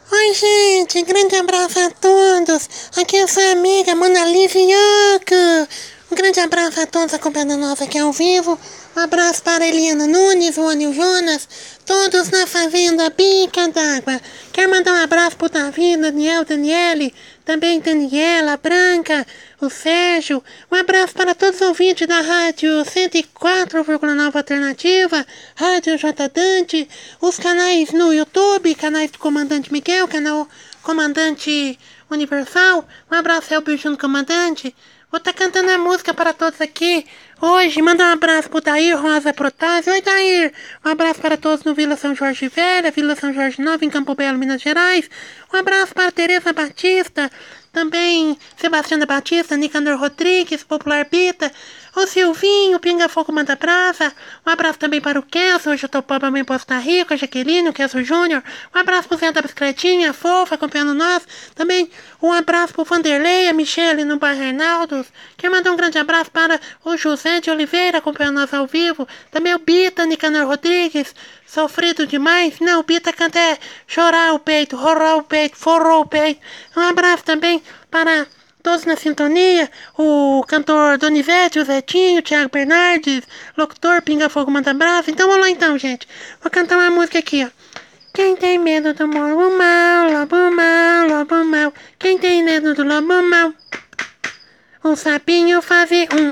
Oi, gente, grande abraço a todos. Aqui é sua amiga Mona Lisa Yoko. Um grande abraço a todos acompanhando nós aqui ao vivo. Um abraço para a Eliana Nunes, o Anil Jonas, todos na Fazenda Bica d'Água. Quero mandar um abraço pro Davi, Daniel, Daniele, também Daniela, Branca, o Sérgio. Um abraço para todos os ouvintes da Rádio 104,9 Alternativa, Rádio J Dante, os canais no YouTube, canais do Comandante Miguel, canal Comandante Universal. Um abraço ao Beijão do Comandante. Vou estar cantando a música para todos aqui hoje. Manda um abraço pro Dair Rosa Protásio. Oi, Dair! Um abraço para todos no Vila São Jorge Velha, Vila São Jorge Nova, em Campo Belo, Minas Gerais. Um abraço para Tereza Batista, também Sebastiana Batista, Nicanor Rodrigues, Popular Bita, o Silvinho, Pinga Fogo Manda Brasa. Um abraço também para o Kelso, hoje eu tô pobre, amanhã posso estar rico, a Jaqueline, o Kelso Júnior. Um abraço pro Zé da Bicicletinha, a Fofa, acompanhando nós. Também um abraço pro Vanderlei, a Michele no bairro Arnaldos. Quero mandar um grande abraço para o José de Oliveira, acompanhando nós ao vivo. Também o Bita, Nicanor Rodrigues, Sofrido Demais. Não, o Bita canta é chorar o peito, rorar o peito, forrou o peito. Um abraço também para todos na sintonia, o cantor Donizete, o Zetinho, o Thiago Bernardes, locutor Pinga Fogo Manda Brasa. Então vamos lá então, gente. Vou cantar uma música aqui, ó. Quem tem medo do lobo mau, lobo mau, lobo mau. Quem tem medo do lobo mau? O sapinho faz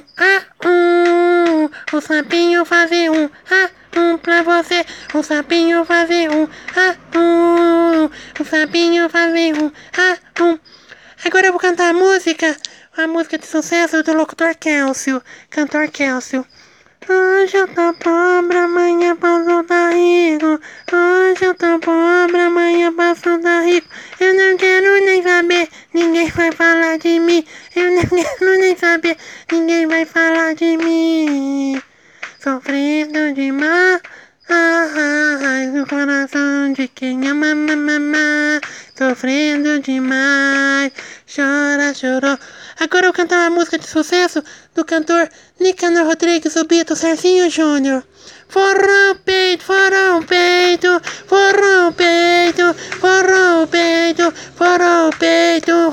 o sapinho faz pra você. O sapinho faz o sapinho faz Agora eu vou cantar a música de sucesso do locutor Kélcio, cantor Kélcio. Hoje eu tô pobre, amanhã posso dar rico. Hoje eu tô pobre, amanhã posso dar rico. Eu não quero nem saber, ninguém vai falar de mim. Eu não quero nem saber, ninguém vai falar de mim. Sofrendo demais, no coração de quem ama, mamá. Sofrendo demais, chora, chorou. Agora eu vou cantar uma música de sucesso do cantor Nicanor Rodrigues, o Bito, Serginho Júnior. Forrou o peito, forrou o peito, forrou o peito, forrou o peito, forrou o peito.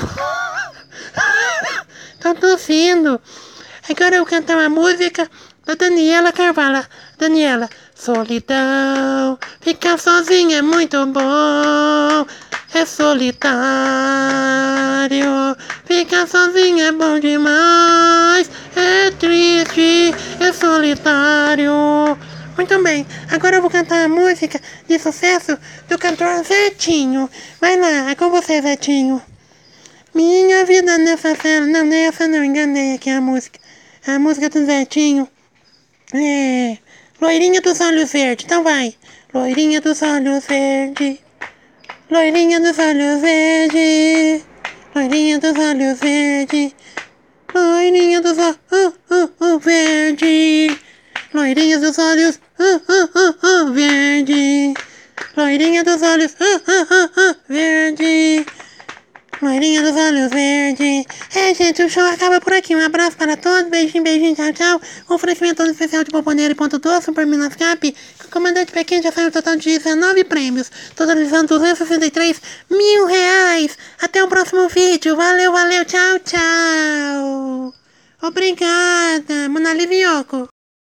Tô tossindo. Agora eu vou cantar uma música da Daniela Carvalho. Daniela, solidão, ficar sozinha é muito bom. É solitário, ficar sozinho é bom demais. É triste, é solitário. Muito bem, agora eu vou cantar a música de sucesso do cantor Zetinho. Vai lá, é com você, Zetinho. Minha vida nessa cela, não, nessa não, enganei aqui a música. A música do Zetinho é Loirinha dos Olhos Verdes, então vai. Loirinha dos Olhos Verdes, loirinha dos olhos verdes, loirinha dos olhos verdes, loirinha dos olhos verdes, loirinha dos olhos verdes, loirinha dos olhos verdes, loirinha dos olhos verdes. É, gente, o show acaba por aqui. Um abraço para todos, beijinho, beijinho, tchau, tchau. Um oferecimento todo especial de Boboneira e Ponto Doce, Super Minas Cap. O comandante pequeno já saiu um total de 19 prêmios, totalizando R$263 mil. Até o próximo vídeo. Valeu, valeu, tchau, tchau. Obrigada, Mona Lisa Yoko.